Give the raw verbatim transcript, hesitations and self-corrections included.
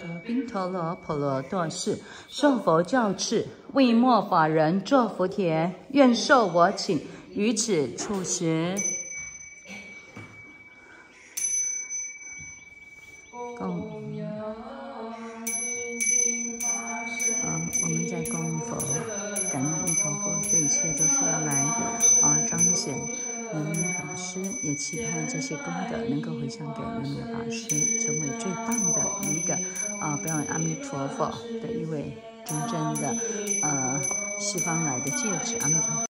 得宾陀罗婆罗多士，受佛教敕，为末法人作福田，愿受我请，于此处时。供。啊，我们在供佛，感恩阿弥陀佛，这一切都是要来啊彰显圆明法师，也期盼这些功德能够回向给圆明法师，成为最棒的一个啊表演阿弥陀佛的一位真正的呃西方来的戒指，阿弥陀佛。